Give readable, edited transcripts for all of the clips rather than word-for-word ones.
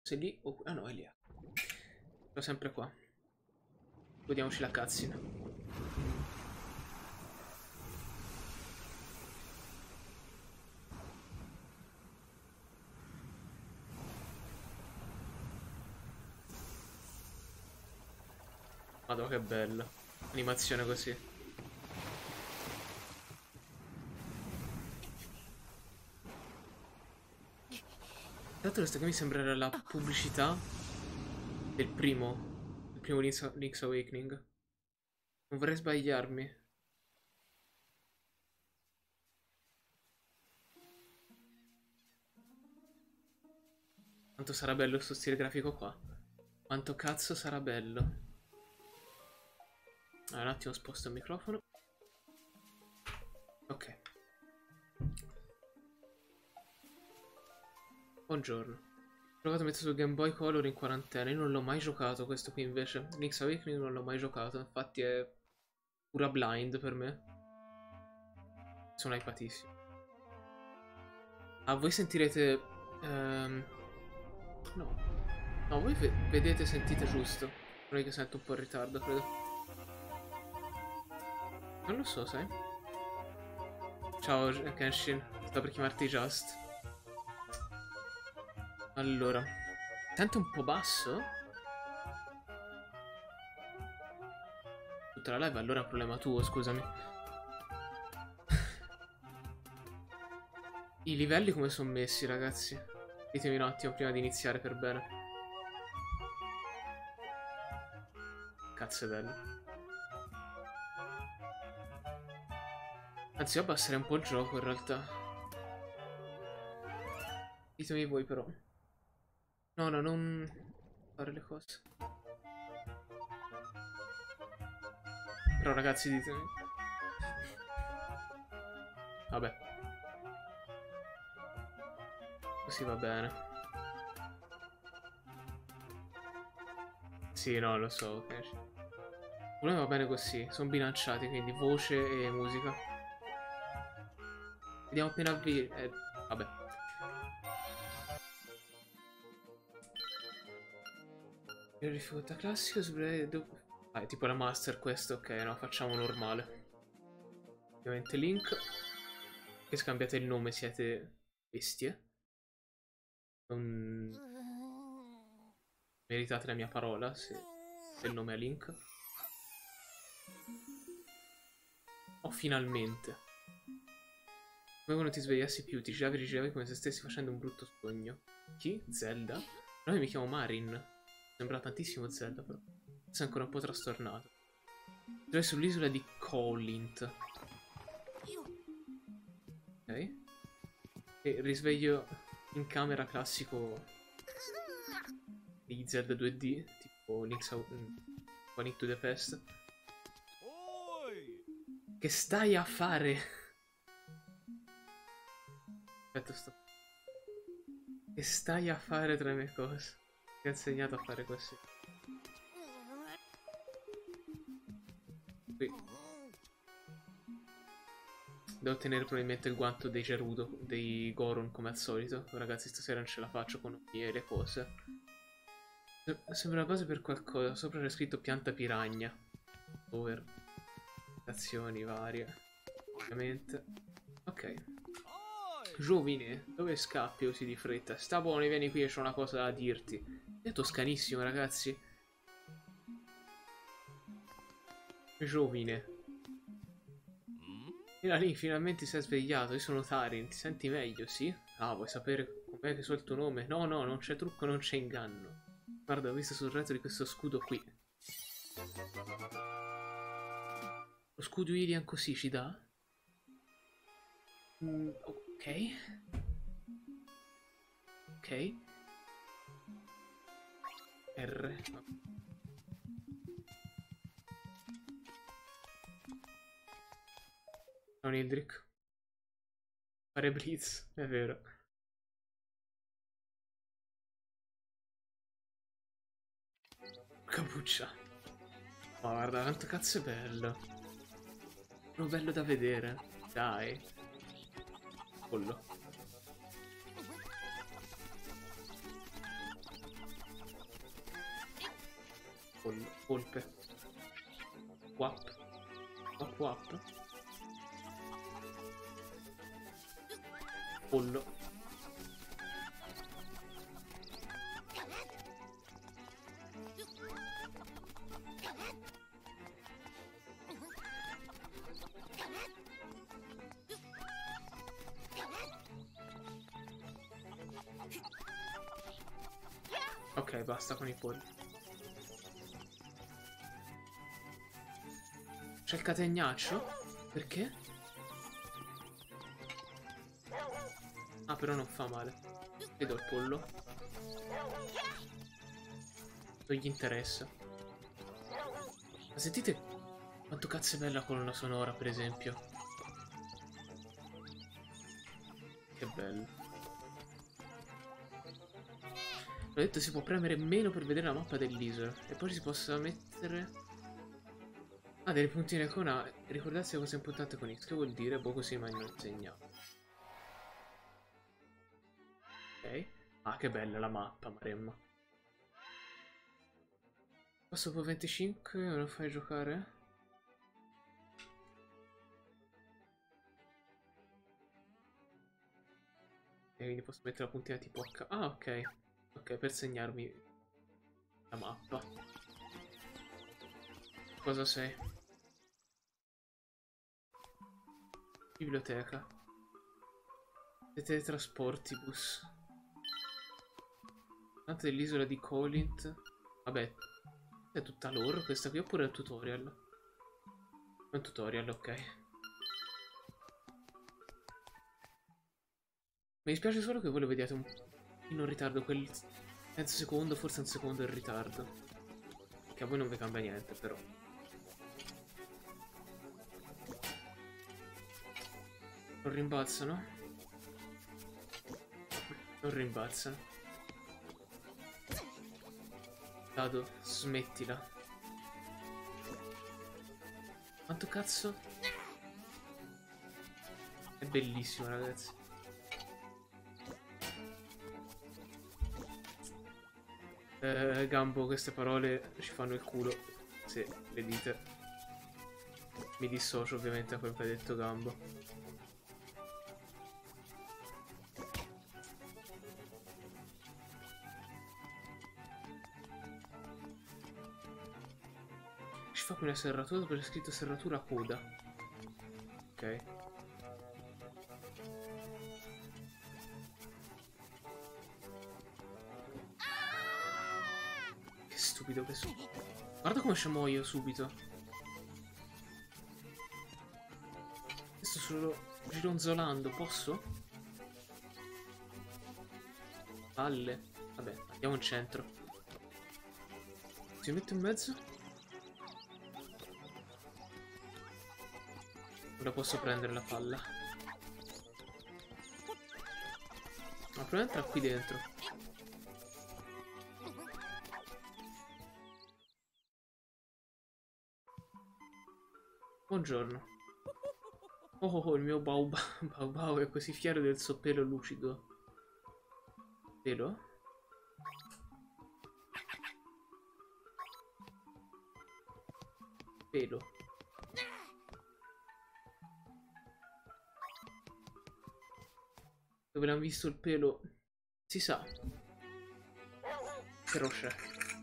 Se lì o... Ah no, è lì. Sono sempre qua. Godiamoci la cutscene. Madonna che bello. Animazione così. Tra l'altro questa qui mi sembrerà la pubblicità del primo Link's Awakening. Non vorrei sbagliarmi. Quanto sarà bello questo stile grafico qua. Quanto cazzo sarà bello. Un attimo sposto il microfono. Ok. Buongiorno. Ho provato a mettere su Game Boy Color in quarantena. Io non l'ho mai giocato questo qui invece. Link's Awakening non l'ho mai giocato. Infatti è pura blind per me. Sono hypatissimo. Ah, voi sentirete... No. No, voi vedete, sentite giusto. Non è che sento un po' in ritardo, credo. Non lo so, sai? Ciao, Kenshin. Sto per chiamarti Just. Allora. Tanto un po' basso? Tutta la live allora è un problema tuo, scusami. I livelli come sono messi, ragazzi? Ditemi un attimo prima di iniziare per bene. Cazzo è bello. Anzi, io abbasserei un po' il gioco in realtà. Ditemi voi però. No, no, non fare le cose. Però ragazzi ditemi. Vabbè. Così va bene. Sì, no, lo so, ok. Per me va bene così. Sono bilanciati, quindi voce e musica. Vediamo appena vabbè. Difficoltà classica, ah, è tipo la master questo, ok, no, facciamo normale. Ovviamente Link. Che scambiate il nome, siete bestie. Non meritate la mia parola se il nome è Link. Oh, finalmente. Come quando ti svegliassi più, ti giravi come se stessi facendo un brutto sogno. Chi? Zelda? No, io mi chiamo Marin. Sembra tantissimo Zelda, però. Sei ancora un po' trastornato. Sei sull'isola di Colint. Ok. E risveglio in camera classico di Zelda 2D, tipo Link to the Past. Che stai a fare? Aspetta, sto... Che stai a fare tra le mie cose? Ti ho insegnato a fare così. Qui. Devo ottenere probabilmente il guanto dei Gerudo, dei Goron come al solito. Oh, ragazzi, stasera non ce la faccio con le cose. Sembra una base per qualcosa. Sopra c'è scritto pianta piragna. Over. Azioni varie. Ovviamente. Ok. Giovine, dove scappi così di fretta? Sta buono, vieni qui, c'ho una cosa da dirti. È toscanissimo, ragazzi. Giovine. Mira lì, finalmente si è svegliato. Io sono Tarin, ti senti meglio, sì? Ah, vuoi sapere com'è che so il tuo nome? No, no, non c'è trucco, non c'è inganno. Guarda, ho visto sul retro di questo scudo qui. Lo scudo Ilian così ci dà? Ok. Ok. R. Non Ildrick. Fare Blitz, è vero. Capuccia. Ma guarda, quanto cazzo è bello. È bello da vedere. Dai. Pollo. Polpe. Wap. Wap wap. Pollo. Ok, basta con i polli. C'è il catenaccio? Perché? Ah, però non fa male. Vedo il pollo. Non gli interessa. Ma sentite quanto cazzo è bella la colonna sonora, per esempio. Che bello. Ho detto si può premere meno per vedere la mappa dell'isola. E poi si possa mettere... Ah, delle puntine con A. Ricordarsi la cosa importante con X. Che vuol dire? Boh, così mi hanno insegnato. Ok. Ah, che bella la mappa, Maremma. Posso per 25? Me lo fai giocare? E quindi posso mettere la puntina tipo H. Ah, ok. Ok, per segnarmi la mappa. Cosa sei? Biblioteca. Dei teletrasportibus. Tanto dell'isola di Colint. Vabbè, è tutta loro questa qui oppure è il tutorial? È un tutorial, ok. Mi dispiace solo che voi lo vediate un in ritardo, quel mezzo secondo, forse un secondo in ritardo. Che a voi non vi cambia niente, però. Non rimbalzano? Non rimbalzano. Dado, smettila. Quanto cazzo? È bellissimo, ragazzi. Gambo, queste parole ci fanno il culo, se le dite. Mi dissocio ovviamente da quello che ha detto Gambo. Ci fa qui una serratura dove c'è scritto serratura coda. Ok. Che stupido che sono. Guarda come ci muoio subito. Sto solo gironzolando, posso? Palle. Vabbè, andiamo in centro. Si mette in mezzo? Non la posso prendere la palla. Ma prova a entrare qui dentro. Buongiorno. Oh, il mio Baobao è così fiero del suo pelo lucido. Pelo? Pelo. Dove l'hanno visto il pelo? Si sa. Però c'è.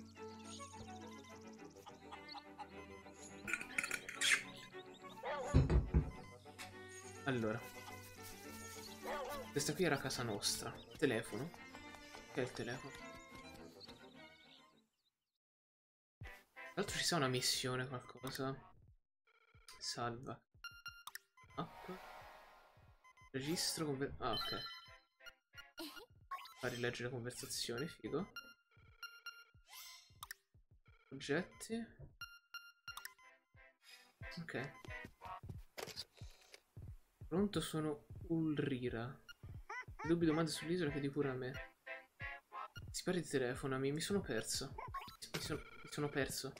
Allora. Questa qui era casa nostra. Telefono. Che è il telefono? Tra l'altro ci sa una missione, qualcosa. Salva. App. Registro. Ah, ok. Fa rileggere conversazioni, figo. Oggetti. Ok. Pronto, sono Ulrira. Dubbi, domande sull'isola, chiedi pure a me. Si parla di telefonami, mi sono perso. Mi sono perso.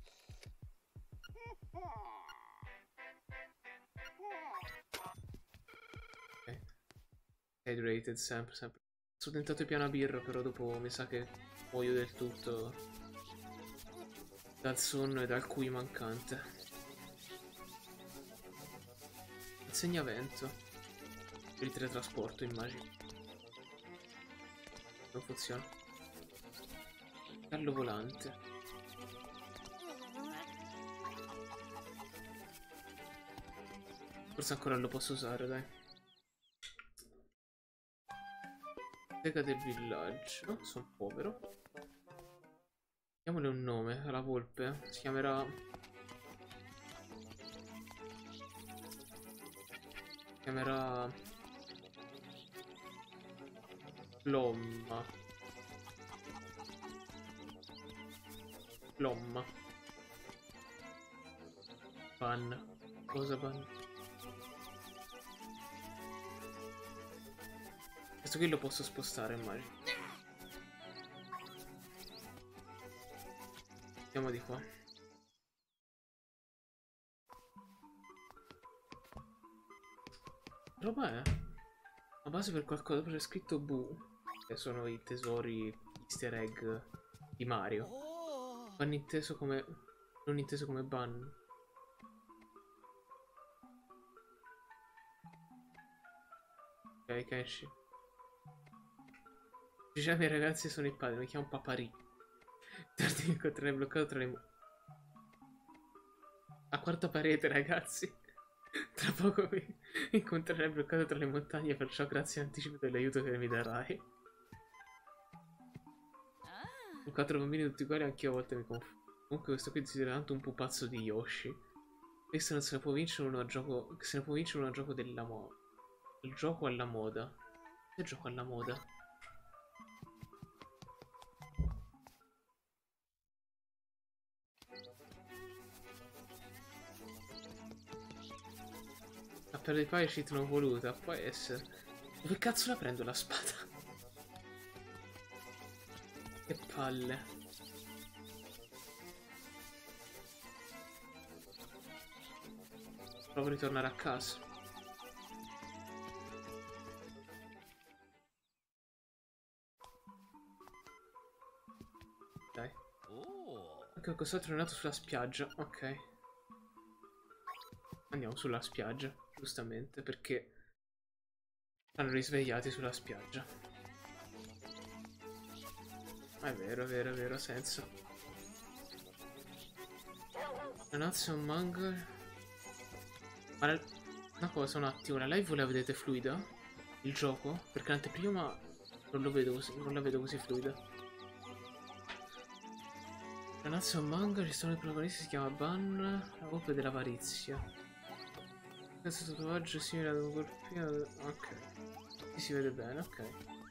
Ok. Hydrated, sempre. Sono tentato il piano birra, però dopo mi sa che muoio del tutto dal sonno e dal QI mancante. Il segnavento. Per il teletrasporto, immagino. Non funziona. Carlo volante. Forse ancora lo posso usare, dai. Teca del villaggio. Sono povero. Diamole un nome alla volpe. Si chiamerà... Plomma. Plomma. Ban. Cosa ban? Questo qui lo posso spostare, immagino. Andiamo di qua. Roba è? La base per qualcosa, c'è scritto Bu. Che sono i tesori easter egg di Mario. Ban inteso come... non inteso come ban. Ok, Kenshi. Diciamo i ragazzi sono il padre, mi chiamo Papari. Tardi mi incontrerai bloccato tra le... a quarta parete, ragazzi. Tra poco mi incontrerai bloccato tra le montagne, perciò grazie in anticipo dell'aiuto che mi darai. Con 4 bambini tutti uguali, anch'io a volte mi confondo. Comunque questo qui si tanto un pupazzo di Yoshi. Questo non se ne può vincere uno a gioco... se ne può vincere uno a gioco della moda. Il gioco alla moda. Che gioco alla moda? La perla di paia cheat non voluta, può essere. Dove cazzo la prendo la spada? Che palle. Provo a ritornare a casa. Dai. Anche qualcos'altro è nato sulla spiaggia. Ok. Andiamo sulla spiaggia, giustamente, perché hanno risvegliati sulla spiaggia. È vero, è vero, è vero, ha senso. Ragazzi, un manga. Ma una cosa, un attimo, la live voi la vedete fluida? Il gioco? Perché l'anteprima non lo vedo così, non la vedo così fluida. Ragazzi, un manga, ci sono i protagonisti, si chiama Ban, la volpe dell'avarizia. Questo tatuaggio è simile ad un colpino. Ok. Qui si vede bene, ok.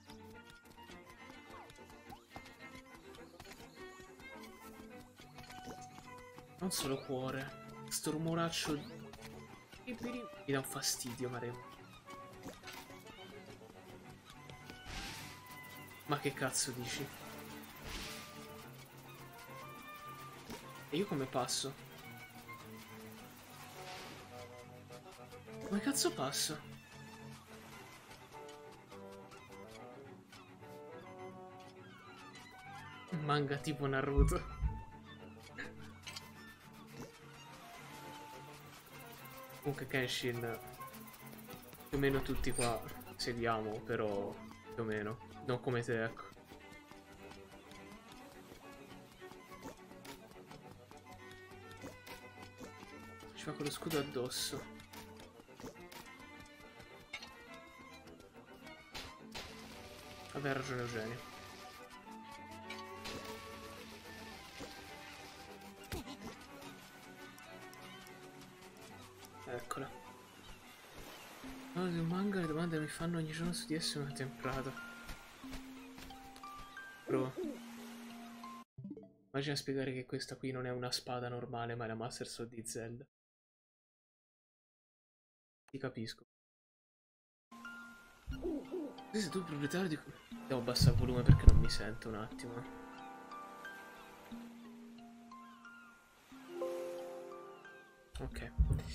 Non solo cuore. Sto rumoraccio mi dà un fastidio, Maremo. Ma che cazzo dici? E io come passo? Come cazzo passo? Un manga tipo Naruto. Comunque Kenshin, più o meno tutti qua seguiamo, però più o meno, non come te, ecco. Ci fa quello scudo addosso. Aveva ragione Eugenio. Eccola. Un manga, le domande mi fanno ogni giorno su di esso una temprata. Bro. Immagina spiegare che questa qui non è una spada normale, ma è la Master Sword di Zelda. Ti capisco. Se sei tu il proprietario di... Devo abbassare il volume perché non mi sento un attimo. Ok.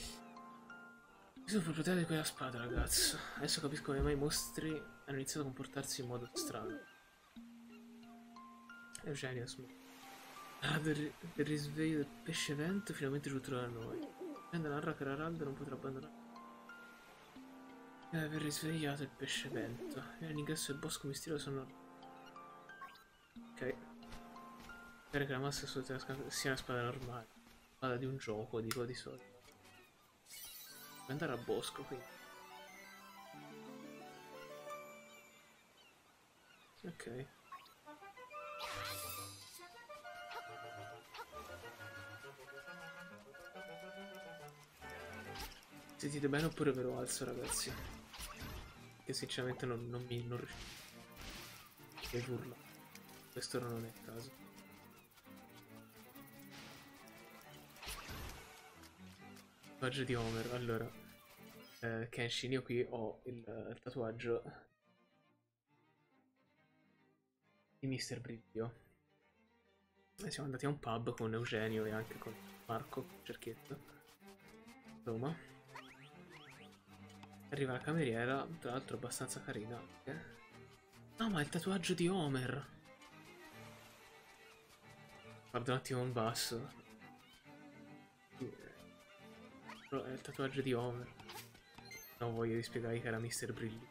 Io sono il proprietario di quella spada, ragazzo. Adesso capisco come mai i mostri hanno iniziato a comportarsi in modo strano. Eugenio, Ah, del risveglio del pesce vento finalmente giunto da noi. Prende la narra che la Ralda non potrà abbandonare. Aver risvegliato il pesce vento. E all'ingresso del bosco misterioso sono. Ok. Spero che la massa sia una spada normale. Spada di un gioco, dico di solito. Devo andare al bosco, quindi. Ok. Sentite bene oppure ve lo alzo, ragazzi? Che sinceramente non riuscito. Che urla. Questo non è il caso. Tatuaggio di Homer. Allora, Kenshin, io qui ho il tatuaggio di Mr. Brivio. E siamo andati a un pub con Eugenio e anche con Marco Cerchietto. Roma. Arriva la cameriera, tra l'altro abbastanza carina anche. No, ma è il tatuaggio di Homer. Guarda un attimo in basso. Però è il tatuaggio di Homer. Non voglio di spiegare che era Mr. Brilli.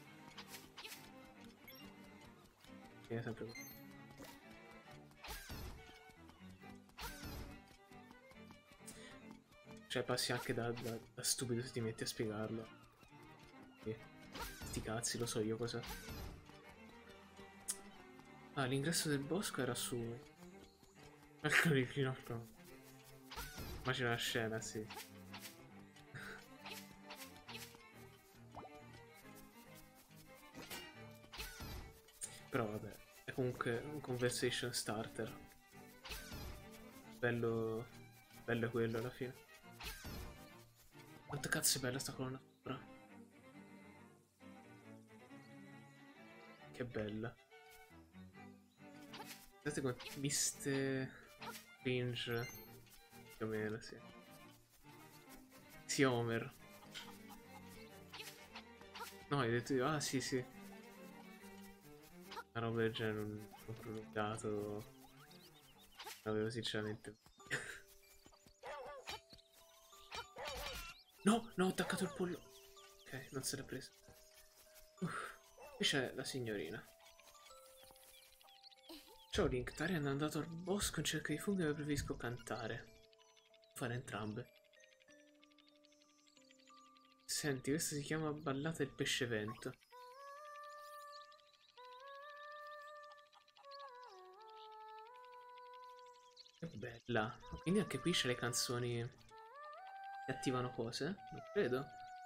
È sempre così. Cioè passi anche da stupido se ti metti a spiegarlo. Sti cazzi, lo so io cosa. Ah, l'ingresso del bosco era su. Ecco lì fino a. Immagina la scena, sì. Però vabbè, è comunque un conversation starter. Bello. Bello quello alla fine. Quanto cazzo è bella sta colonna sopra. Che bella. Guardate come viste cringe. Più o meno, sì. Sì, Homer. No, hai detto io. Ah, sì, sì. Una roba del genere non ho prolungato. Non avevo sinceramente. No, no, ho attaccato il pollo. Ok, non se l'ha presa. Qui c'è la signorina. Ciao Link, Tarian è andato al bosco in cerca di funghi e preferisco cantare. Fare entrambe. Senti, questa si chiama Ballata del pesce vento. Che bella. Quindi anche qui c'è le canzoni che attivano cose? Non credo.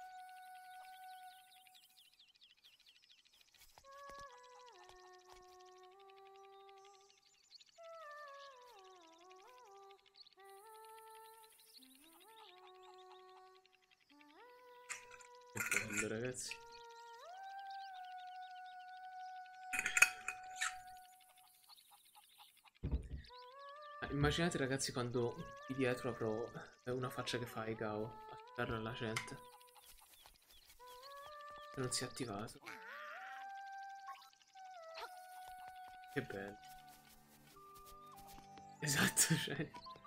Che bello, ragazzi. Immaginate ragazzi quando qui dietro avrò una faccia che fa Egao a sparare alla gente. E non si è attivato. Che bello. Esatto, cioè.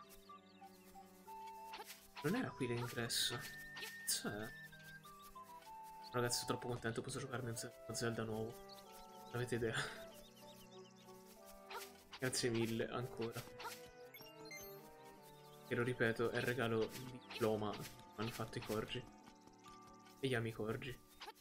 Non era qui l'ingresso. Cazzo è? Ragazzi, sono troppo contento, posso giocarmi uno Zelda nuovo. Non avete idea. Grazie mille, ancora. E lo ripeto, è il regalo di diploma che hanno fatto i Corgi. E gli amici Corgi.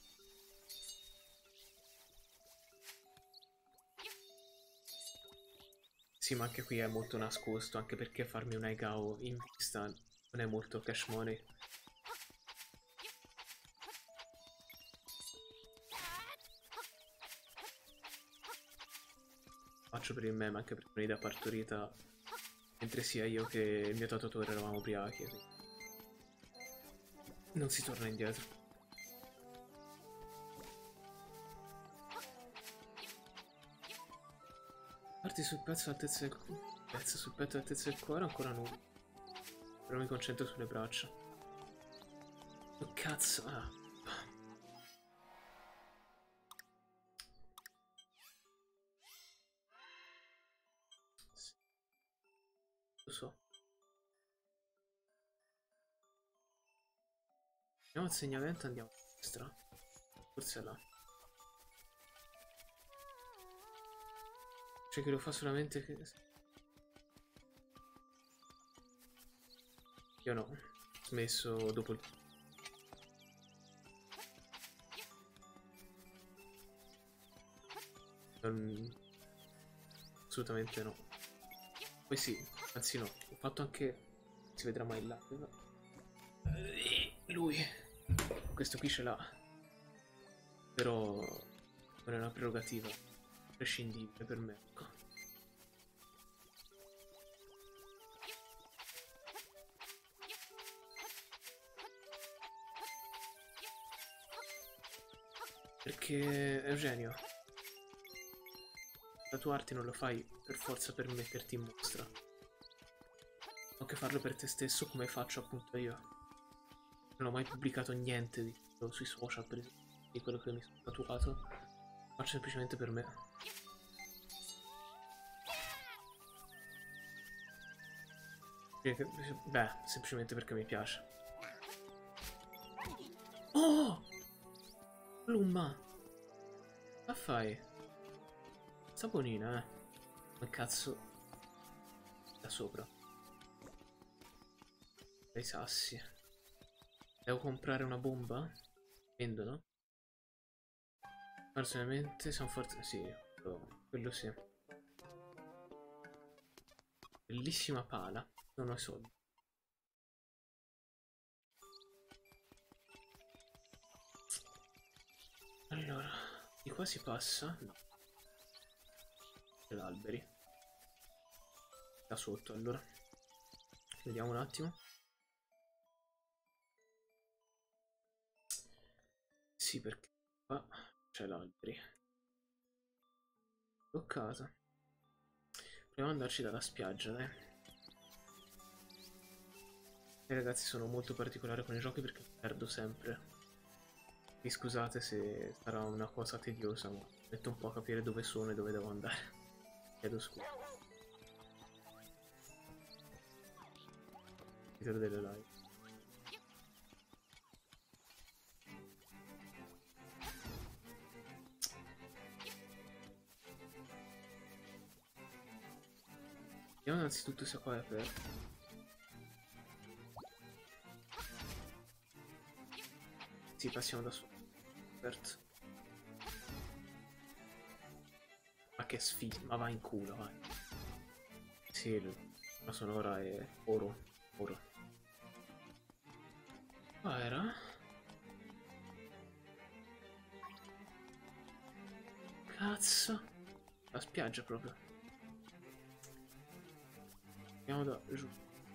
Sì, ma anche qui è molto nascosto, anche perché farmi un Aigao in vista non è molto cash money. Faccio per il meme, anche perché un'idea partorita mentre sia io che il mio tatuatore eravamo ubriachi, quindi non si torna indietro. Parti sul pezzo all'altezza del pezzo sul petto all'altezza del cuore ancora nudo. Però mi concentro sulle braccia. Oh cazzo, ah. so. Andiamo al segnamento, andiamo a destra. Forse è là. Cioè che lo fa solamente che... Io no, ho smesso dopo il... Assolutamente no. Poi sì, anzi no, ho fatto anche... Si vedrà mai là. Lui. Questo qui ce l'ha. Però non è una prerogativa prescindibile per me, ecco. Perché, Eugenio, tatuarti non lo fai per forza per metterti in mostra. Anche farlo per te stesso come faccio appunto io. Non ho mai pubblicato niente di sui social, per esempio, di quello che mi sono tatuato. Lo faccio semplicemente per me. Beh, semplicemente perché mi piace. Oh! Lumma! Che fai? Saponina, eh. Ma cazzo. Da sopra. Dai sassi. Devo comprare una bomba? Vendono? Personalmente sono forte. Sì, quello sì. Bellissima pala. Non ho i soldi. Allora, di qua si passa? No. C'è l'alberi. Da sotto, allora. Vediamo un attimo. Sì, perché qua c'è l'alberi. Bloccata. Proviamo ad andarci dalla spiaggia, dai. E ragazzi, sono molto particolare con i giochi perché perdo sempre. Mi scusate se sarà una cosa tediosa, ma metto un po' a capire dove sono e dove devo andare. Chiedo scusa. Titolo delle live. Vediamo innanzitutto se qua è aperto. Sì, passiamo da sopra. Aperto. Ma che sfiga, ma va in culo, vai. Sì, la sonora è oro. Oro. Qua era? Cazzo. La spiaggia proprio. Andiamo da giù.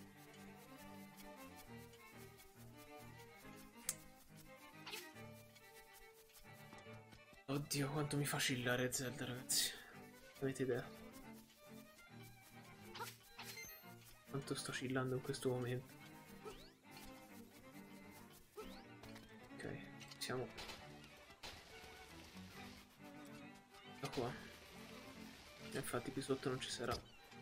Oddio, quanto mi fa chillare Zelda, ragazzi. Avete idea? Quanto sto chillando in questo momento. Ok, siamo da qua. Infatti qui sotto non ci sarà.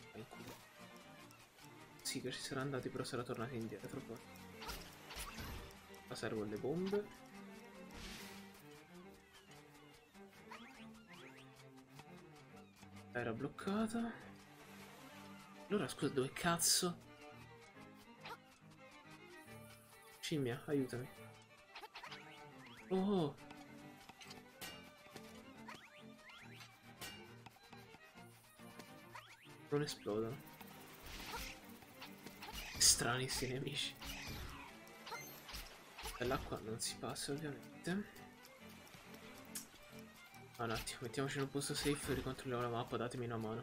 Sì che ci sarà andati, però sarà tornati indietro poi. Qua servono le bombe. Era bloccata. Allora scusa, dove cazzo? Scimmia, aiutami. Oh! Non esplodono. Strani sti nemici. Dall'acqua non si passa ovviamente. Ah, un attimo, mettiamoci in un posto safe e ricontrolliamo la mappa, datemi una mano.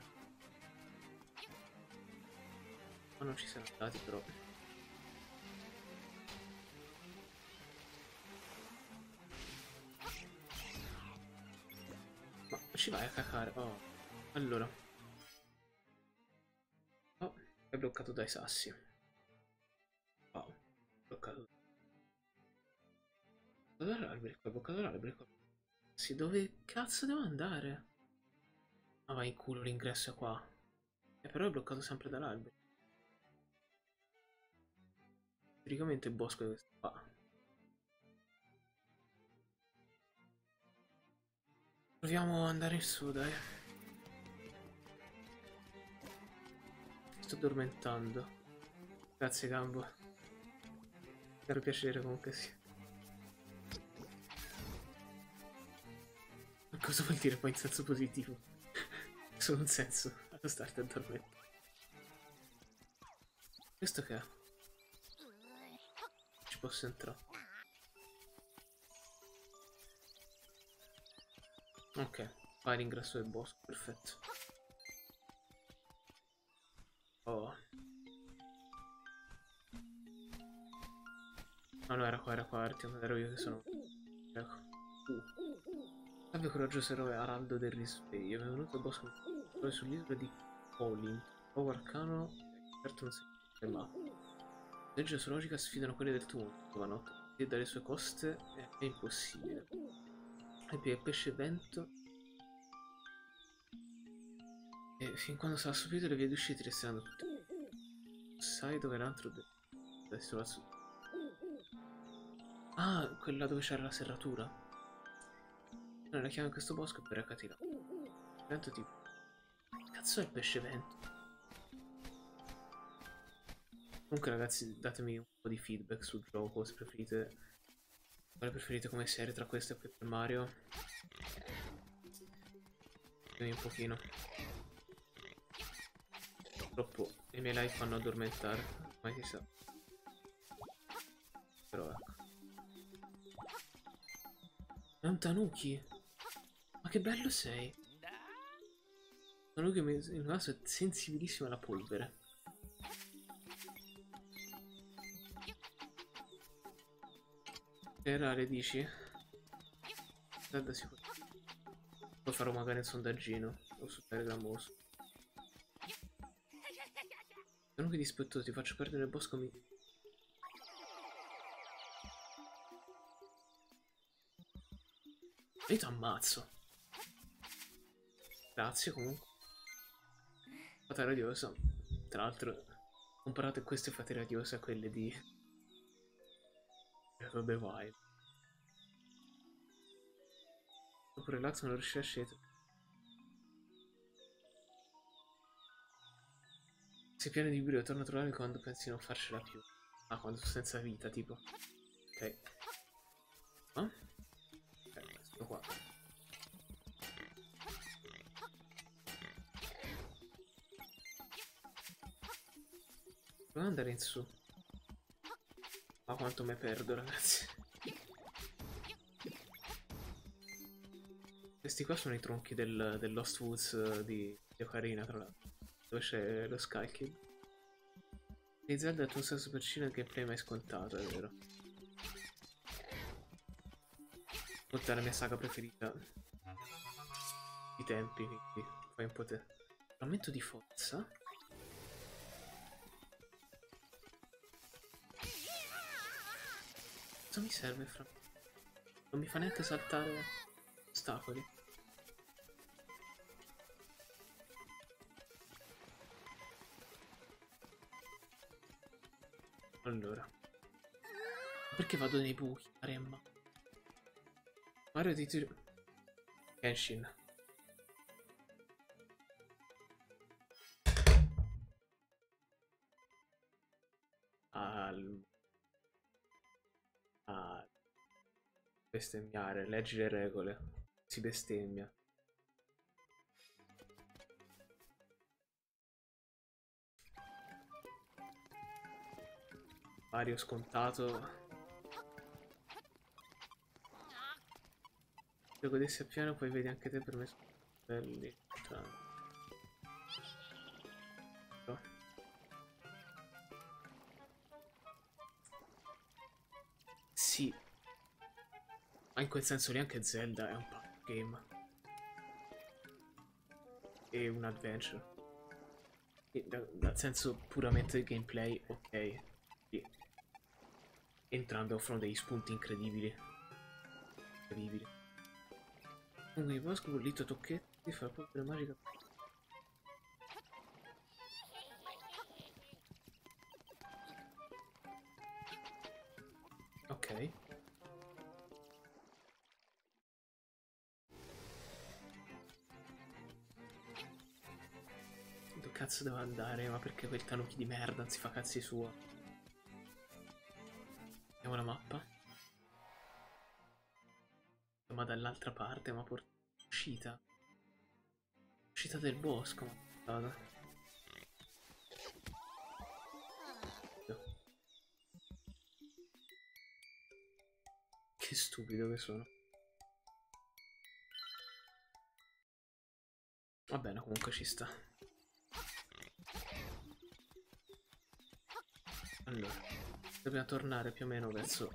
Ma non ci siamo andati però. Ma ci vai a cacare? Oh. Allora. Oh, è bloccato dai sassi. Wow, bloccato. Dall'albero, è bloccato l'albero. Sì, dove cazzo devo andare? Ma vai in culo, l'ingresso è qua. Però è bloccato sempre dall'albero. Teoricamente il bosco è questo qua. Proviamo ad andare in su, dai. Sto addormentando. Grazie, Gambo. Per piacere comunque sì. Ma cosa vuol dire poi in senso positivo? Solo un senso allo starti addormentando. Questo che è? Ci posso entrare. Ok, vai l'ingresso del bosco, perfetto. Oh. No, no, era qua, ero io che sono... Ecco. Salve coraggioso eroe Araldo del Risveglio, benvenuto al bosco sull'isola di Colin. Uovo arcano, certo non si ma le leggi astrologiche sfidano quelle del tuo mondo, ma notte e dalle sue coste è impossibile. E poi il pesce vento e fin quando sarà stupito le vie d'uscita resteranno tutte. Sai dove l'altro deve trovarsi? Ah, quella dove c'era la serratura. Noi la chiamo in questo bosco per recati là. Vento tipo. Cazzo è il pesce vento? Comunque ragazzi datemi un po' di feedback sul gioco se preferite. Quale preferite come serie tra queste e Paper Mario? Ditemi un pochino. Purtroppo i miei live fanno addormentare, mai si sa. Però ecco. È un tanuki! Ma che bello sei! Tanuki il naso è sensibilissimo alla polvere. Generale dici? Guarda sicuro. Poi farò magari un sondaggino o su Telegram. Tanuki dispettoso, ti faccio perdere il bosco mi... Io ti ammazzo. Grazie comunque. Fata radiosa. Tra l'altro, comparate queste fate radiose a quelle di... Vabbè vai. Dopo relax non riesci a scegliere. Se piani di brio torna a trovare quando pensi di non farcela più. Ah, quando sono senza vita, tipo. Ok. Ah? Ok, questo qua. Devo andare in su. Ma quanto me perdo, ragazzi. Questi qua sono i tronchi del Lost Woods di Ocarina, tra l'altro. Dove c'è lo Sky Kid. Di Zelda è il tuo stesso persino il gameplay mai scontato, è vero. Tutta la mia saga preferita di tempi, quindi fai un po' te. Aumento di forza? Cosa mi serve, fra? Non mi fa neanche saltare ostacoli. Allora. Perché vado nei buchi, Maremma? Mario di Genshin. Al... Bestemmiare, leggi le regole. Si bestemmia. Mario scontato. Se godessi appieno poi vedi anche te per me belli. No. Sì. Ma in quel senso lì anche Zelda è un pack game. E un adventure. E dal senso puramente del gameplay, ok. Sì. Entrambi offrono degli spunti incredibili. Incredibili. Comunque il bosco bollito a tocchetti fa proprio la magica. Ok. Dove cazzo devo andare? Ma perché quel tanuki di merda non si fa cazzi suo? Vediamo la mappa. Ma dall'altra parte, ma uscita. Uscita del bosco, ma... Che stupido che sono. Va bene, comunque ci sta. Allora, dobbiamo tornare più o meno verso...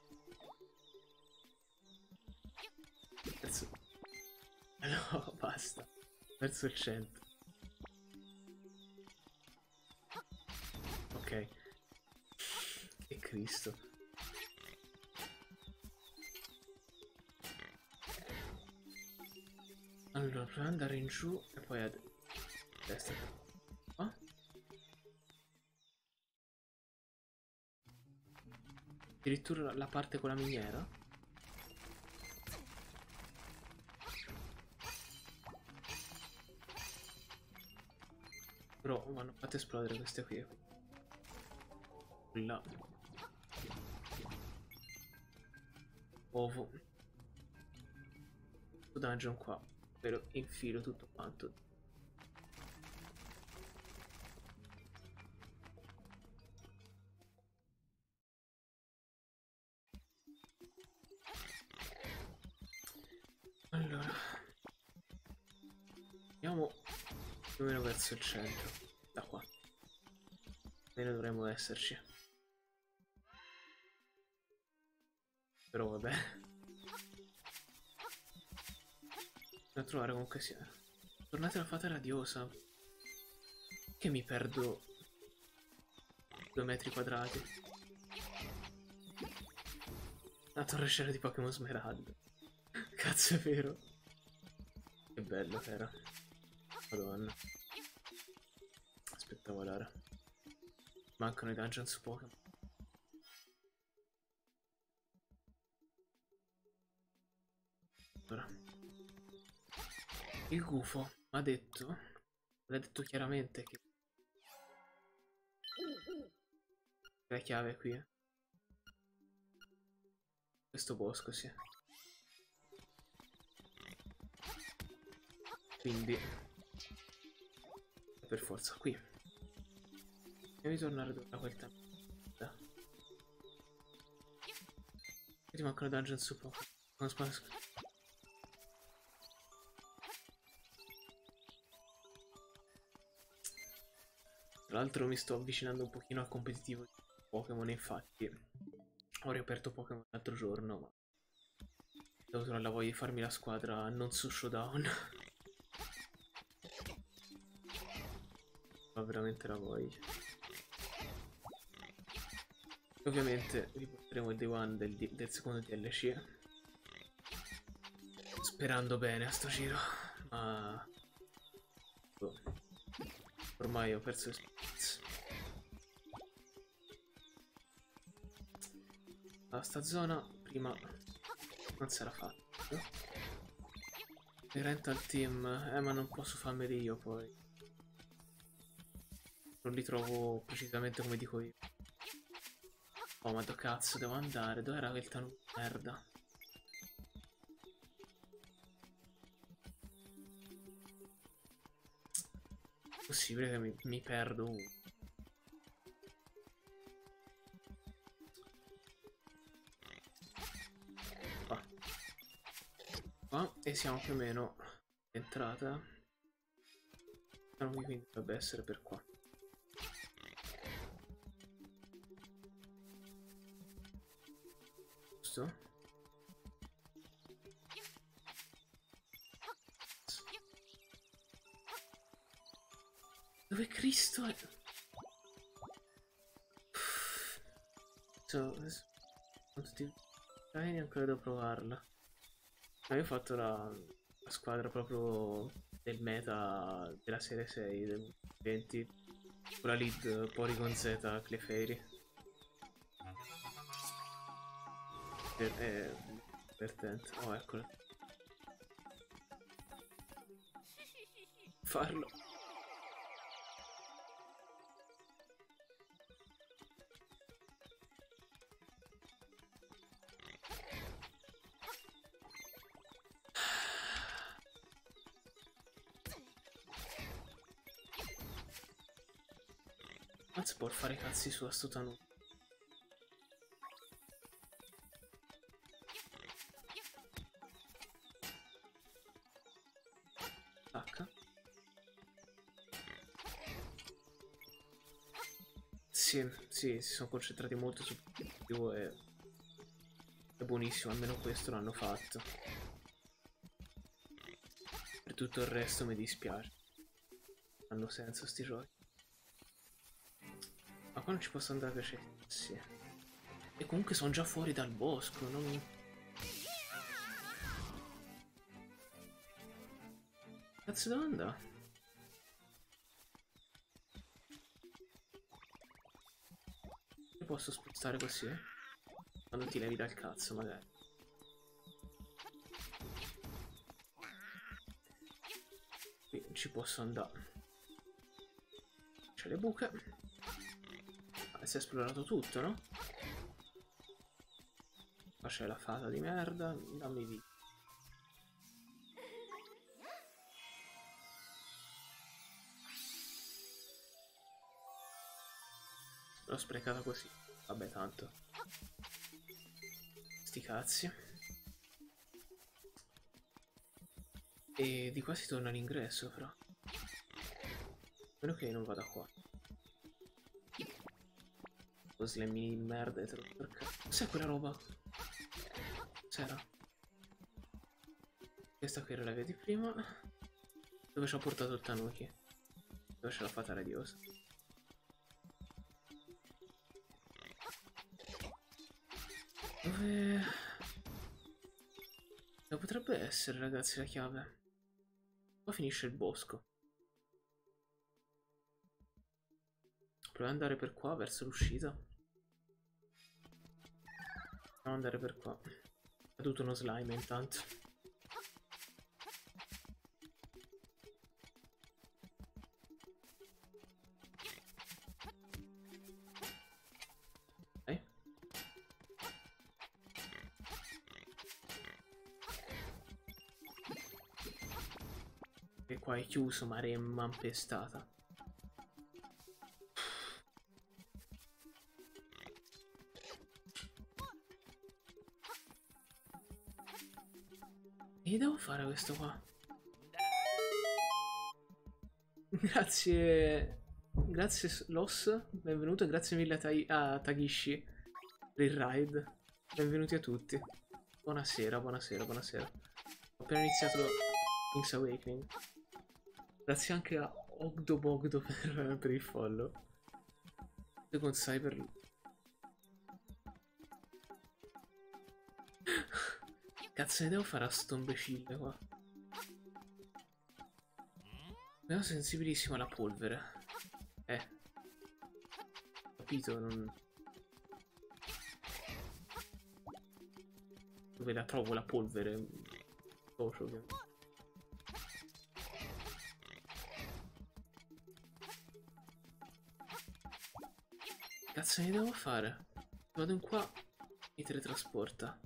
No, basta. Verso il centro. Ok. Che Cristo. Allora, proviamo ad andare in giù e poi a destra. Oh? Addirittura la parte con la miniera? Però vanno fatte esplodere queste qui. Là. Ovo. Questo dungeon qua. Però infilo tutto quanto. Allora. Andiamo più o meno verso il centro. Da qua. Almeno dovremmo esserci. Però vabbè. Da trovare comunque sia. Tornate alla fata radiosa. Che mi perdo 2 metri quadrati. La torre scena di Pokémon Smeraldo. Cazzo è vero. Che bello che era. Madonna. Spettacolare. Mancano i dungeon su Pokémon. Allora. Il gufo ha detto. L'ha detto chiaramente che la chiave è qui. Questo bosco, sì. Quindi per forza qui. Devi tornare da quel tempo. Ti mancano dungeon su Pokémon. Non spazio. Tra l'altro mi sto avvicinando un pochino al competitivo di Pokémon, infatti ho riaperto Pokémon l'altro giorno, ma devo trovare la voglia di farmi la squadra non su Showdown. Ho veramente la voglia. E ovviamente riporteremo il Day One del secondo DLC. Sperando bene a sto giro, ma... boh. Ormai ho perso le speranze. Sta zona prima non si era fatta. Il rental team, ma non posso farmeli io poi. Non li trovo precisamente come dico io. Oh, ma dove cazzo devo andare? Dove era quel tano di merda? È possibile che mi perdo. Qua e siamo più o meno entrata. Quindi dovrebbe essere per qua. Giusto? Dove Cristo è? Sono tutti bene, ancora devo provarla. Io ho fatto la squadra proprio del meta della serie 6 del 20 con la lead Porygon Z Clefairy. È divertente. Oh, eccolo. Farlo. Non si può fare cazzi su a sto Tanu. Attacca. Sì, sì, si sono concentrati molto su più e è buonissimo, almeno questo l'hanno fatto. Per tutto il resto mi dispiace. Hanno senso sti giochi. Ma qua non ci posso andare per sì. E comunque sono già fuori dal bosco, non... Cazzo devo andare? Mi posso spostare così? Quando ti levi dal cazzo, magari. Qui non ci posso andare. C'è le buche. Ah, si è esplorato tutto, no? Qua c'è la fata di merda. Dammi via. L'ho sprecata così. Vabbè, tanto. Sti cazzi. E di qua si torna all'ingresso, però. A meno che non vada qua. Così le mini merda e te lo perché. Cos'è quella roba? Cos'era? Questa qui era la via di prima. Dove ci ha portato il Tanuki? Dove c'è la fata radiosa? Dove... Dove potrebbe essere, ragazzi, la chiave? Qua finisce il bosco. Proviamo ad andare per qua, verso l'uscita. Proviamo ad andare per qua. È caduto uno slime intanto. Ok. E qua è chiuso, maremma impestata. E devo fare questo qua? Grazie. Grazie Loss. Benvenuto e grazie mille a Tagishi per il ride. Benvenuti a tutti. Buonasera, buonasera, buonasera. Ho appena iniziato Link's Awakening. Grazie anche a Ogdo Bogdo per il follow. Con Cyber... Cazzo ne devo fare a sto imbecille qua? Sono sensibilissimo alla polvere. Capito, non... Dove la trovo la polvere? Socio, ovviamente. Cazzo ne devo fare? Vado in qua, mi teletrasporta.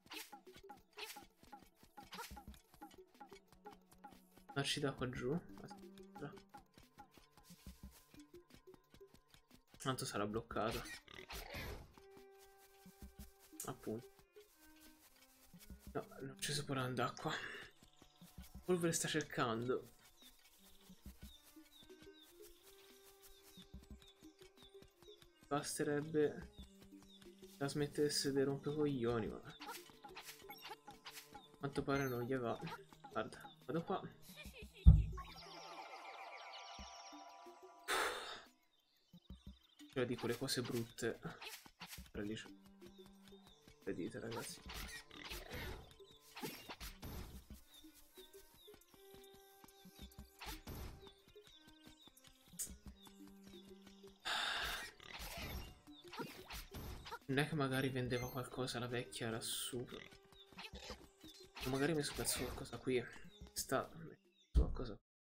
Marci da qua giù. Aspetta. Tanto sarà bloccato. Appunto. No, non ci si può andare qua. Polvere sta cercando. Basterebbe la smettesse di rompecoglioni, ma a quanto pare non gli va. Guarda, vado qua. Io dico le cose brutte. Vedete, ragazzi. Non è che magari vendeva qualcosa la vecchia lassù. O magari mi sono perso qualcosa qui. Sta... qualcosa.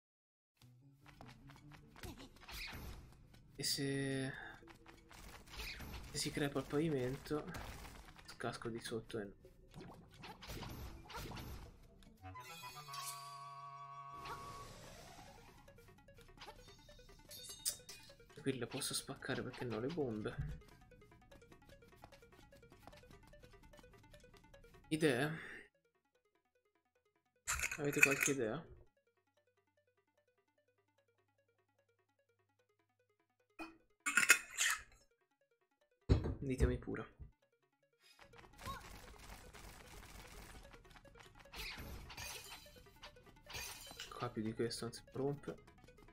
E se si crepa il pavimento, casco di sotto e... Qui le posso spaccare perché no le bombe. Idee? Avete qualche idea? Ditemi pure. Qua più di questo non si rompe.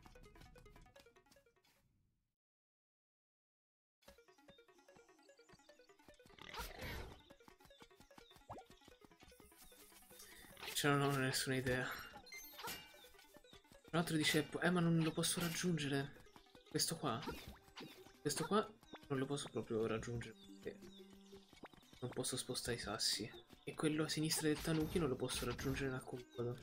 Cioè non ho nessuna idea. Un altro dice, ma non lo posso raggiungere. Questo qua non lo posso proprio raggiungere perché non posso spostare i sassi. E quello a sinistra del tanuki non lo posso raggiungere in alcun modo.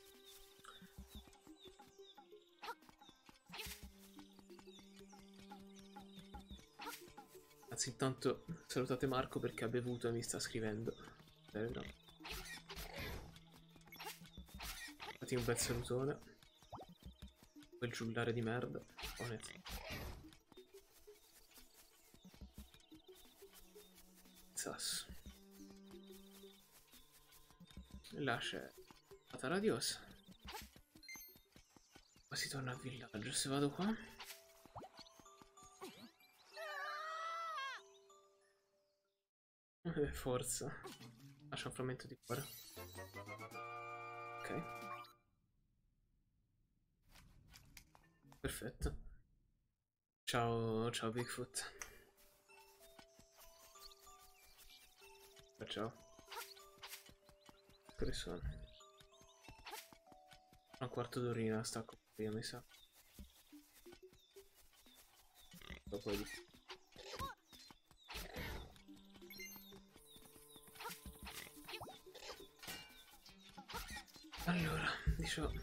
Anzi, intanto salutate Marco perché ha bevuto e mi sta scrivendo. No. Fatti un bel salutone. Quel giullare di merda. Sasso. Là c'è la radiosa. Ma si torna al villaggio. Se vado qua. Forza. Ah, c'è un frammento di cuore. Ok. Perfetto. Ciao, ciao Bigfoot. Ciao. Che sono? Un quarto d'orina stacco io mi sa. Dopo di... Allora, diciamo...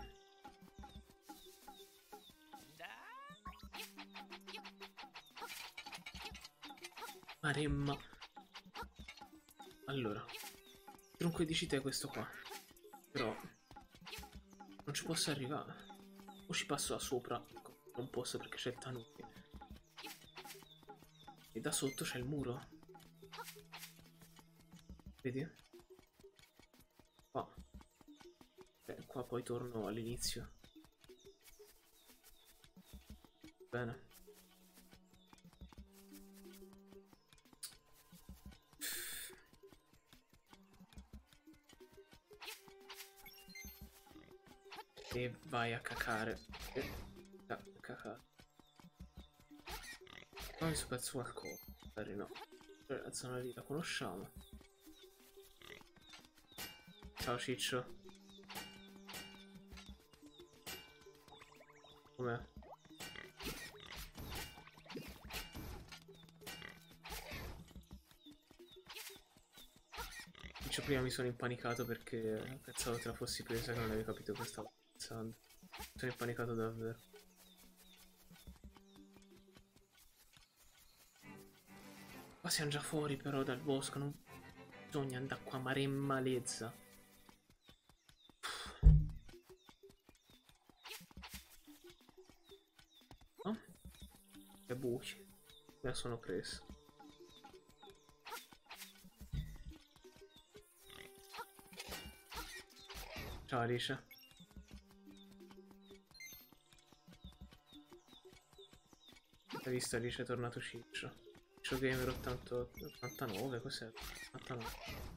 Maremma. Allora. Dunque dici te questo qua. Però... non ci posso arrivare. O ci passo da sopra. Non posso perché c'è il tanuki. E da sotto c'è il muro. Vedi? Qua. Qua poi torno all'inizio. Bene. E vai a cacare. Cacare. Poi mi sono perso qualcosa. Magari no. La zona lì la conosciamo. Ciao Ciccio. Com'è? Ciccio, prima mi sono impanicato perché pensavo te la fossi presa e non avevi capito che stavo pensando. Sono impanicato davvero. Qua siamo già fuori però dal bosco, non bisogna andare qua, maremma lezza. No? Che buchi. Me la sono presa. Ciao Alice. Hai visto Alice è tornato Ciccio. Ciccio Gamer 88, 89, cos'è? 89.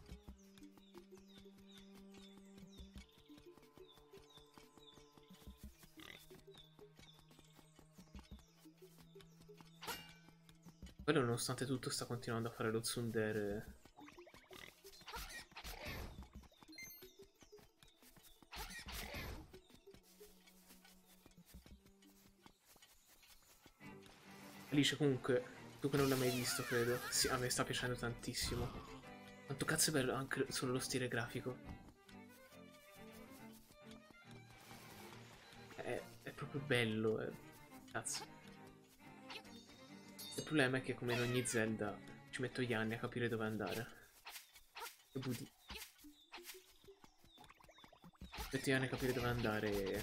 Quello nonostante tutto sta continuando a fare lo tsundere. Alice comunque Tu che non l'hai mai visto, credo. Sì, a me sta piacendo tantissimo. Quanto cazzo è bello anche solo lo stile grafico. È proprio bello, cazzo. Il problema è che come in ogni Zelda ci metto gli anni a capire dove andare. E Budi. Metto gli anni a capire dove andare.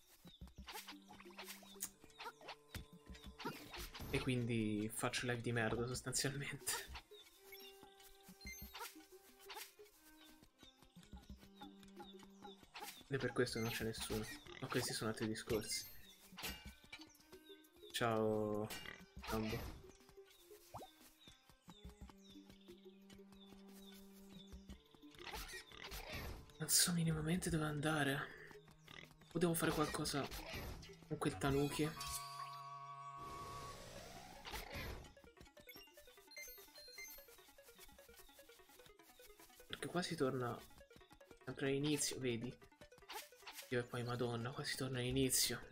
E quindi faccio live di merda sostanzialmente. E per questo non c'è nessuno. Ma questi sono altri discorsi. Ciao, Ambo. Non so minimamente dove andare. O devo fare qualcosa con quel tanuki? Perché qua si torna sempre all'inizio, vedi? Io e poi madonna, qua si torna all'inizio.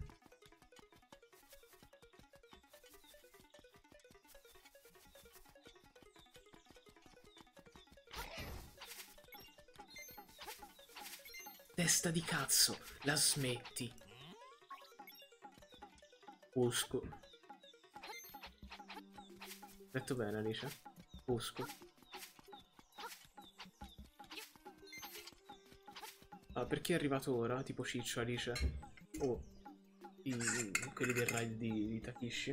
Testa di cazzo, la smetti. Usco. Detto bene, Alice. Usco. Ah, perché è arrivato ora? Tipo Ciccio, Alice. Oh, quelli del raid di Takishi.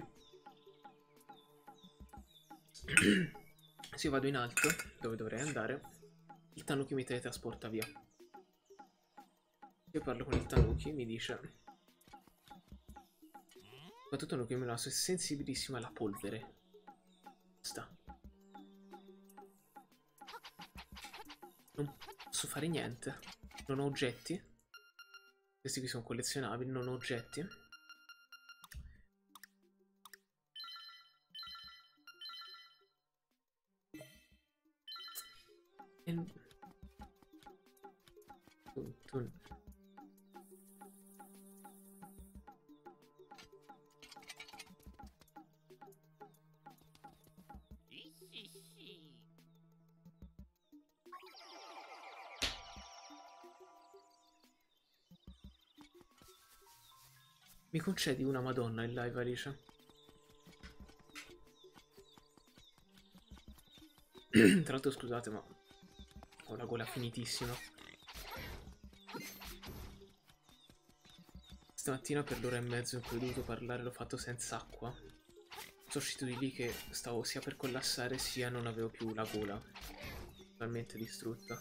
Se io vado in alto, dove dovrei andare, il Tanuki mi teletrasporta via. Io parlo con il Tanuki, mi dice: quanto Tanuki me la so, è sensibilissima alla polvere. Sta. Non posso fare niente. Non ho oggetti. Questi qui sono collezionabili, non ho oggetti. E... tu. Mi concedi una Madonna in live, Alice? Tra l'altro scusate, ma ho la gola finitissima. Stamattina per l'ora e mezzo in cui ho dovuto parlare l'ho fatto senza acqua. Sono uscito di lì che stavo sia per collassare sia non avevo più la gola. Totalmente distrutta.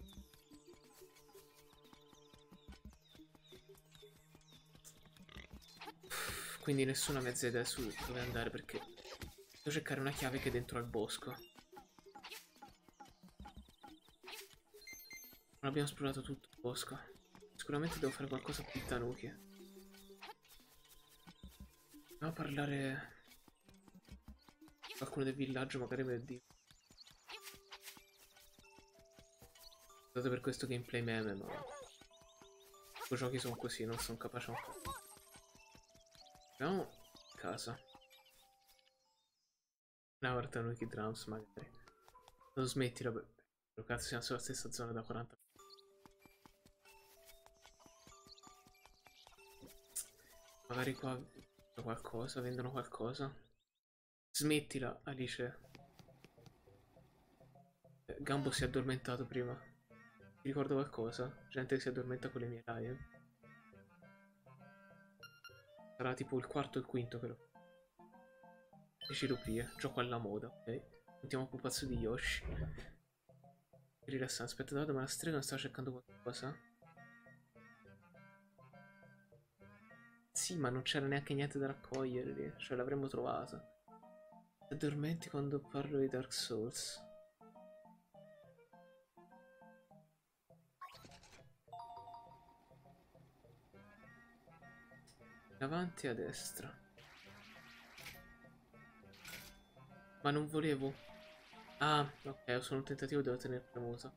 Quindi nessuna mezza idea su dove andare perché devo cercare una chiave che è dentro al bosco. Non abbiamo esplorato tutto il bosco. Sicuramente devo fare qualcosa per il tanuki. Dobbiamo parlare con qualcuno del villaggio, magari me lo dico. Scusate per questo gameplay meme, ma i giochi sono così, non sono capace ancora. Andiamo a casa. Now Tanuki Drums magari. Non smettila, però cazzo siamo sulla stessa zona da 40 minuti. Magari qua qualcosa, vendono qualcosa. Smettila, Alice. Gambo si è addormentato prima. Ti ricordo qualcosa? Gente che si addormenta con le mie live. Sarà tipo il quarto o il quinto che lo... Ecilopie, gioco alla moda, ok? Mettiamo un pupazzo di Yoshi. Rilassante, aspetta, ma la strega non stava cercando qualcosa? Sì, ma non c'era neanche niente da raccogliere lì, cioè l'avremmo trovata. Ti addormenti quando parlo di Dark Souls. In avanti a destra. Ma non volevo. Ah, ok, ho solo un tentativo, devo tenere premuto.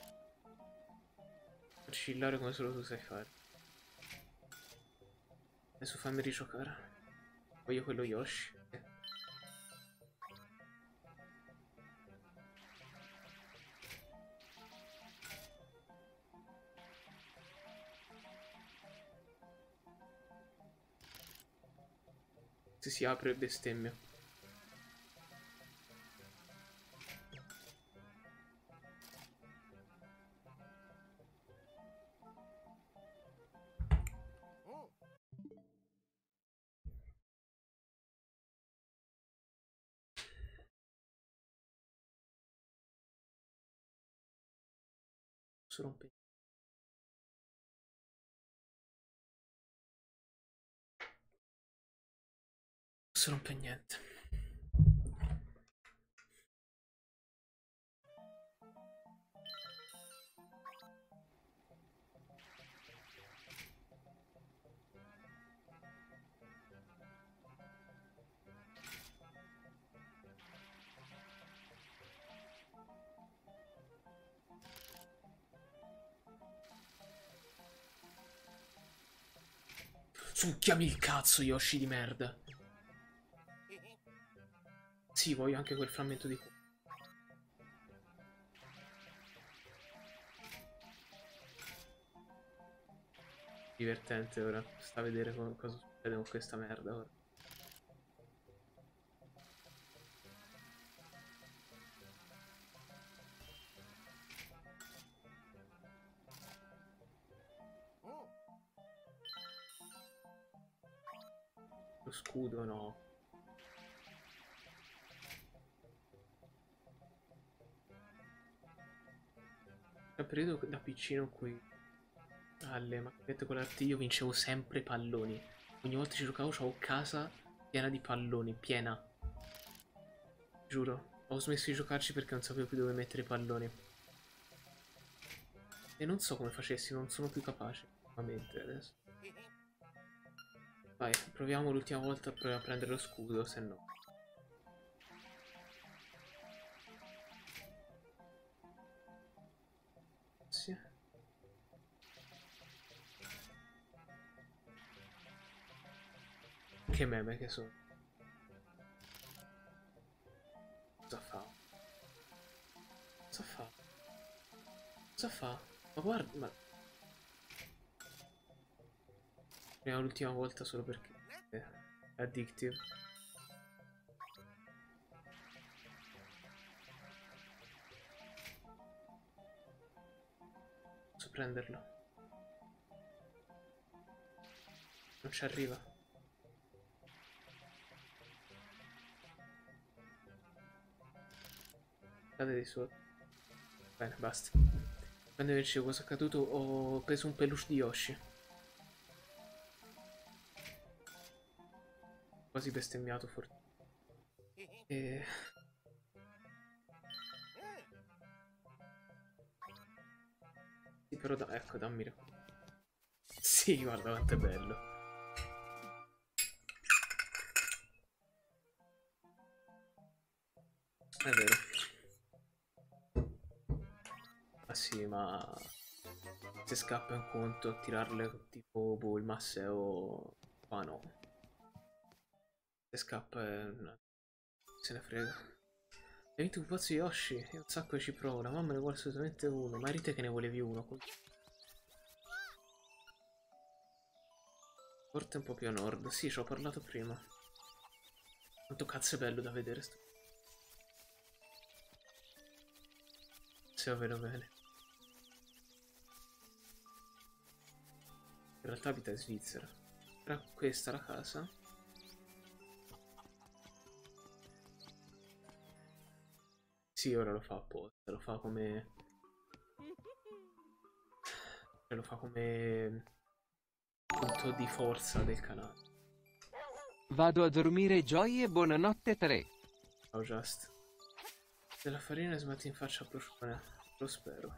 Oscillare come solo tu sai fare. Adesso fammi rigiocare. Voglio quello Yoshi. Se si apre bestemmia. Si rompe. Si rompe niente. Succhiami il cazzo, Yoshi di merda. Sì, voglio anche quel frammento di cuore. Divertente ora. Sta a vedere cosa succede con questa merda ora. Lo scudo no. Nel periodo da piccino qui alle macchinette con l'artiglio vincevo sempre palloni. Ogni volta ci giocavo c'avevo casa piena di palloni, piena. Giuro, ho smesso di giocarci perché non sapevo più dove mettere i palloni. E non so come facessi, non sono più capace. Ultimamente adesso. Vai, proviamo l'ultima volta a prendere lo scudo, se no. Sì. Che meme che sono. Cosa fa? Cosa fa? Cosa fa? Ma guarda, ma... Proviamo l'ultima volta solo perché è addictive. Posso prenderlo? Non ci arriva. Cade di sotto. Bene, basta. Quando dicevo cosa è accaduto, ho preso un peluche di Yoshi. Quasi bestemmiato forse. E... Sì, però ecco, dammelo. Sì, guarda quanto è bello. È vero. Ah sì, ma... Se scappa un conto a tirarle tipo boh, il Masseo... Qua no. Se scappa se ne frega. Hai vinto un pazzo Yoshi? Io un sacco ci provo. La mamma ne vuole assolutamente uno. Ma eri te che ne volevi uno. Forte un po' più a nord. Sì, ci ho parlato prima. Quanto cazzo è bello da vedere sto. Se lo vedo bene. In realtà abita in Svizzera. Era questa la casa? Sì, ora lo fa apposta. Lo fa come... Lo fa come... punto di forza del canale. Vado a dormire, Joy, e buonanotte 3. Ciao Just. Della farina e smetti in faccia a prosciugare. Lo spero.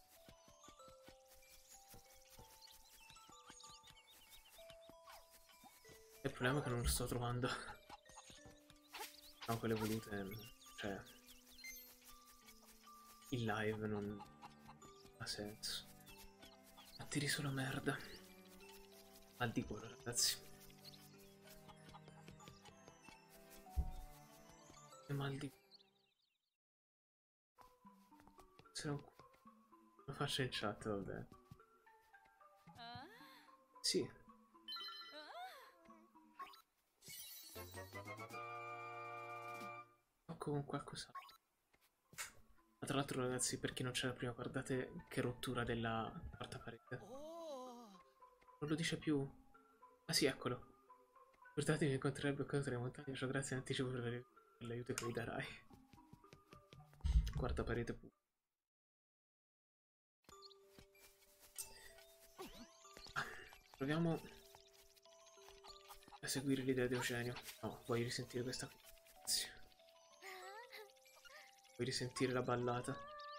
Il problema è che non lo sto trovando. No, quelle volute... Cioè... Il live non... ha senso. Ma tiri solo merda. Mal di cuore, ragazzi. Che mal di... Se non... Lo faccio in chat, vabbè. Sì. blocco con qualcos'altro. Ma tra l'altro ragazzi, per chi non c'era prima, guardate che rottura della quarta parete. Non lo dice più. Ah sì, eccolo. Scusatemi, mi incontrerai bloccato tra le montagne. Ciao, grazie in anticipo per l'aiuto che mi darai. Quarta parete pure. Proviamo a seguire l'idea di Eugenio. No, voglio risentire questa canzone. Voglio risentire la ballata.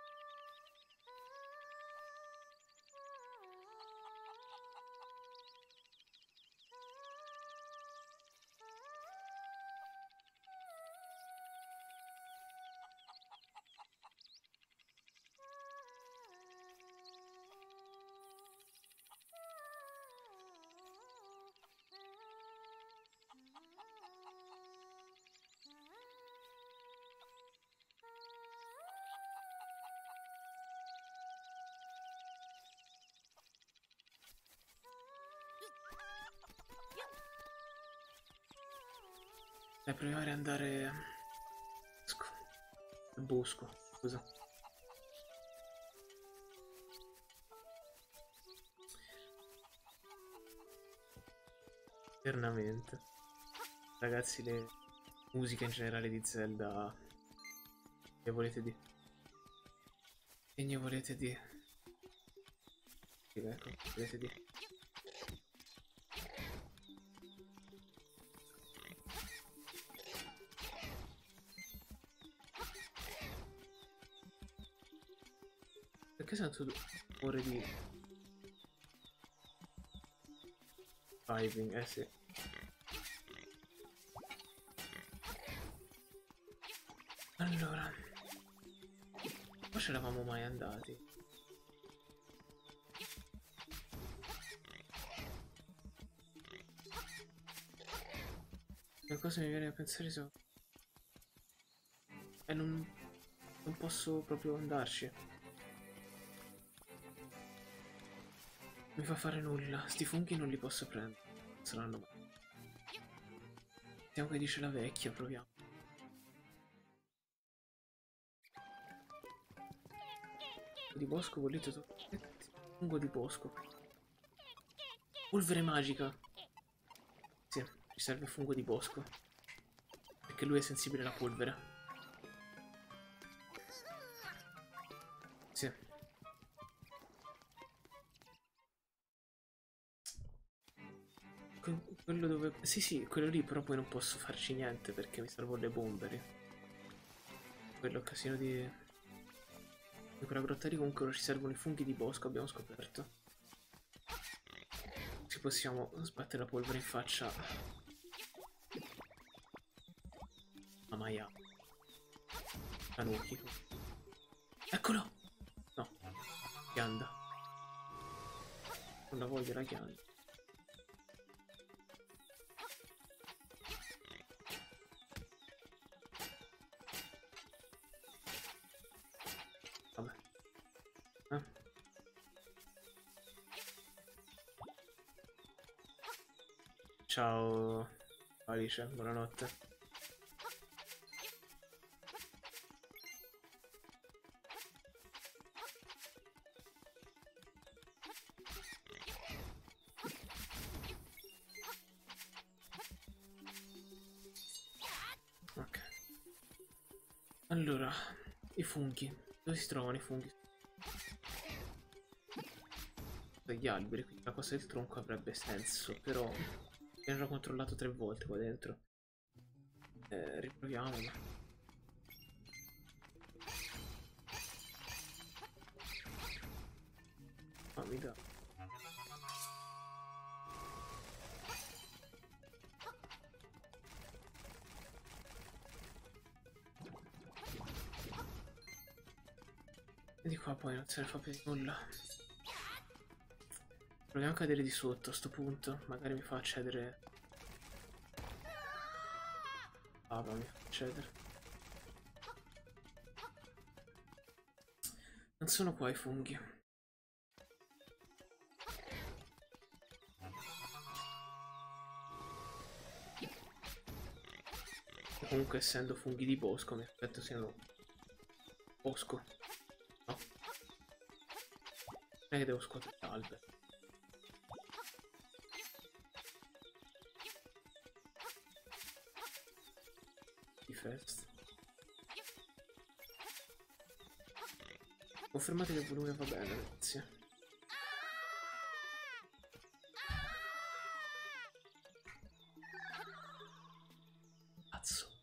Dai, proviamo ad andare... al bosco, scusa. Eternamente. Ragazzi, le musiche in generale di Zelda... Che volete di... Che ne volete di... Ecco, volete di... Perché sento rumore di... Vibing, eh sì. Allora... Ma ce l'avamo mai andati? Una cosa mi viene a pensare se... E non posso proprio andarci. Mi fa fare nulla. Sti funghi non li posso prendere. Saranno mai. Vediamo che dice la vecchia, proviamo. Di bosco bollito. Fungo di bosco. Polvere magica. Sì, ci serve fungo di bosco. Perché lui è sensibile alla polvere. Sì. Quello dove... Sì, quello lì, però poi non posso farci niente perché mi servono le bomberi. Quello casino di... In quella grotta lì comunque ci servono i funghi di bosco, abbiamo scoperto. Ci possiamo sbattere la polvere in faccia. A Maya. Tanuki. Eccolo! No. Ghianda. Non la voglio la ghianda. Vabbè. Ciao Alice, buonanotte. Ok. Allora, i funghi. Dove si trovano i funghi? Dagli alberi, quindi la cosa del tronco avrebbe senso, però abbiamo già controllato 3 volte qua dentro. Riproviamo. Mi dà. E di qua poi non se ne fa più nulla. Proviamo a cadere di sotto a sto punto. Magari mi fa accedere. Ah, ma mi fa accedere. Non sono qua i funghi. Comunque essendo funghi di bosco mi aspetto siano bosco. No. Non è che devo scuotere l'albero. Fest. Confermate che il volume va bene, ragazzi. Cazzo.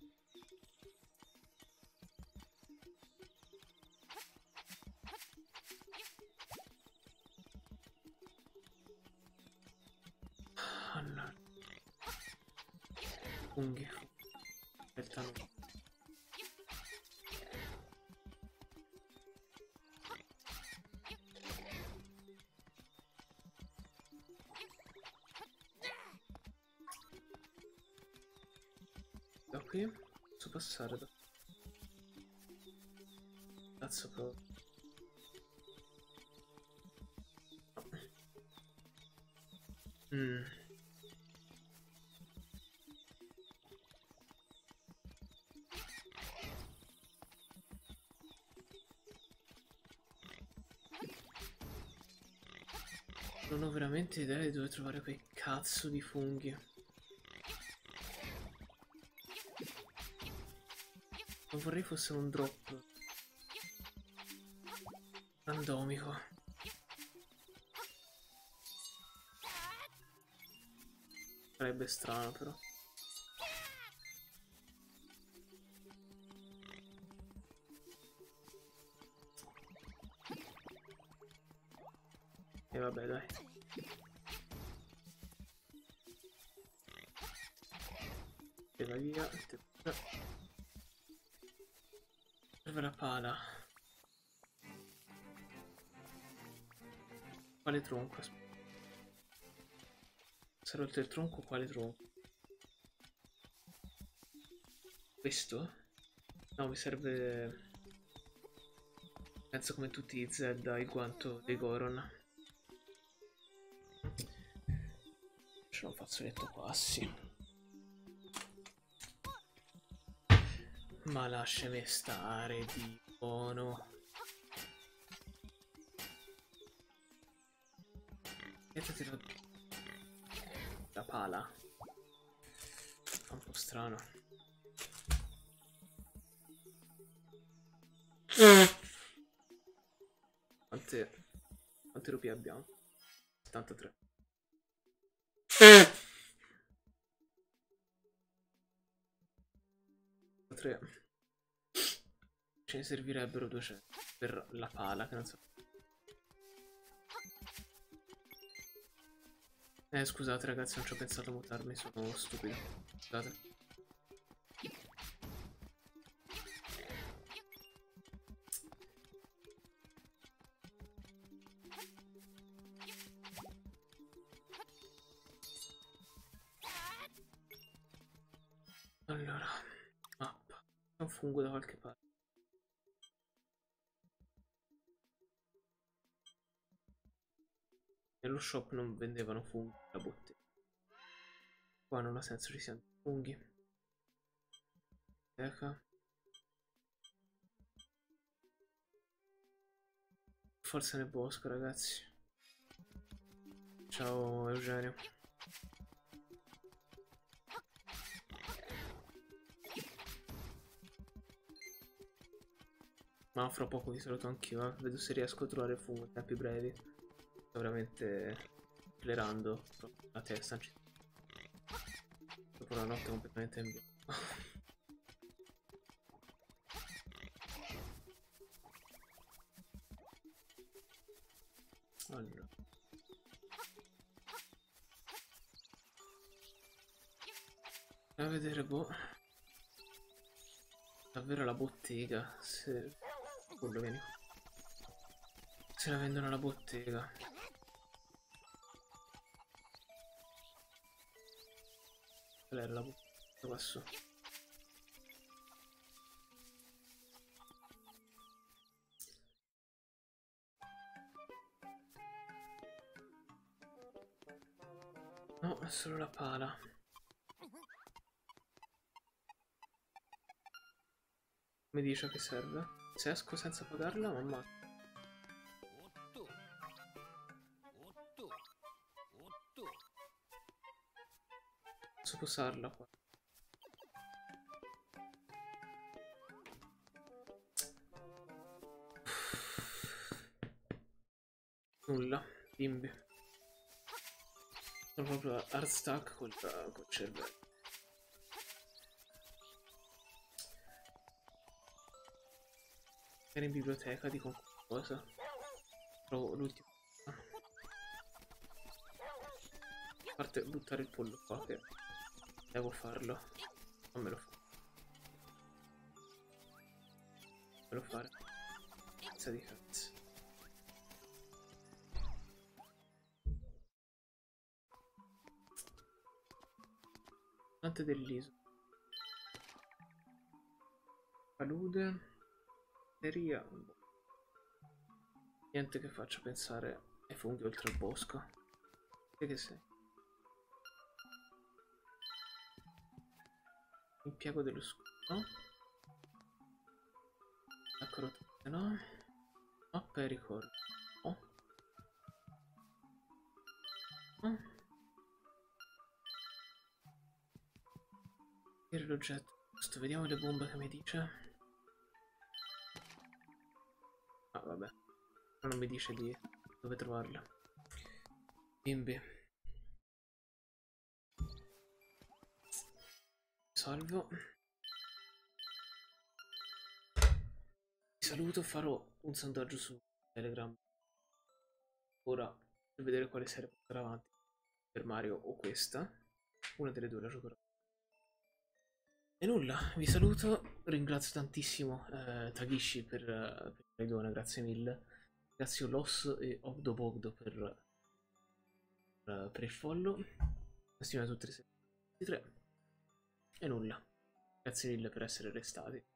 Allora. Funghi. Aspetta. Da qui posso passare da... Cazzo proprio. No. Non ho veramente idea di dove trovare quei cazzo di funghi. Non vorrei fosse un drop randomico. Sarebbe strano però. E vabbè dai. Te vai via. Serve la pala. Quale tronco? Se rotto il tronco, quale tronco? Questo? No, mi serve... Penso come tutti i Z il guanto dei Goron. C'è un fazzoletto qua, sì. Ma lasciami stare, di buono. La pala. Fa un po' strano. Quante rupie abbiamo? 73. Ce ne servirebbero 200 per la pala, che non so. Scusate ragazzi, non ci ho pensato a mutarmi, sono stupido. Scusate. Allora, mappa. C'è un fungo da qualche parte. Nello shop non vendevano funghi da bottega. Qua non ha senso ci siano funghi. Ecco. Forza nel bosco, ragazzi. Ciao Eugenio. Ma fra poco vi saluto anch'io, vedo se riesco a trovare fungo in tempi brevi. Sto veramente flerando la testa. Dopo una notte completamente in bianco. Allora. A vedere, boh. Davvero la bottega. Se... Quello vieni. Se la vendono alla bottega. Qual era la bottega qua su? No, è solo la pala. Mi dice che serve. Se esco senza pagarla, mamma. Posso posarla qua. Nulla, bimbi. Sono proprio hard stuck col cervello. Era in biblioteca di qualcosa. Trovo l'ultimo. A parte buttare il pollo qua che devo farlo. Non me lo fa. Me lo fare. Pizza di cazzo. Tante dell'isola. Palude. Batteria. Niente che faccia pensare ai funghi oltre il bosco. Che sei? Impiego dello scudo. Acrotate, no? Mappa e ricordo. No. No. Era l'oggetto. Giusto, vediamo le bombe che mi dice. Ah, vabbè. Non mi dice di dove trovarle. Bimbi. Salvo. Vi saluto, farò un sondaggio su Telegram. Ora, per vedere quale serie portare avanti. Per Mario o questa. Una delle due la giocherò. E nulla, vi saluto. Ringrazio tantissimo Tagishi per il dono, grazie mille. Ringrazio Loss e Ogdobogdo per il follow. Grazie a tutte le 73. E nulla. Grazie mille per essere restati.